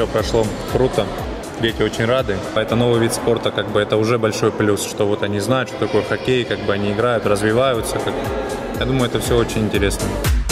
все прошло круто. Дети очень рады. Это новый вид спорта, как бы это уже большой плюс, что вот они знают, что такое хоккей, как бы они играют, развиваются. Я думаю, это все очень интересно.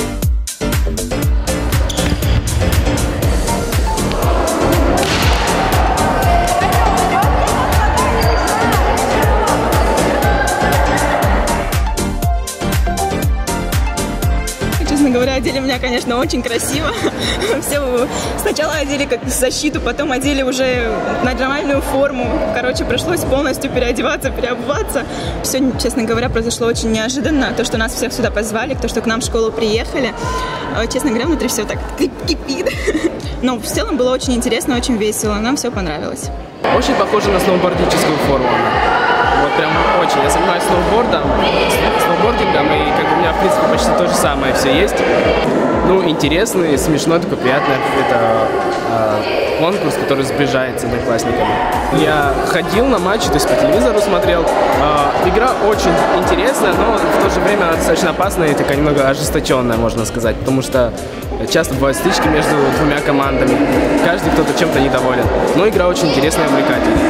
Честно говоря, одели меня, конечно, очень красиво. Все сначала одели как защиту, потом одели уже нормальную форму. Короче, пришлось полностью переодеваться, переобуваться. Все, честно говоря, произошло очень неожиданно. То, что нас всех сюда позвали, то, что к нам в школу приехали. Честно говоря, внутри все так кипит. Но в целом было очень интересно, очень весело. Нам все понравилось. Очень похоже на сноубордическую форму. Вот прям очень. Я занимаюсь сноубордингом, и как бы у меня, в принципе, почти то же самое все есть. Ну, интересный, смешной, такой приятный. Это конкурс, который сближает с одноклассниками. Я ходил на матчи, то есть по телевизору смотрел. Игра очень интересная, но в то же время она достаточно опасная и такая немного ожесточенная, можно сказать, потому что часто бывают стычки между двумя командами. Каждый кто-то чем-то недоволен. Но игра очень интересная и увлекательная.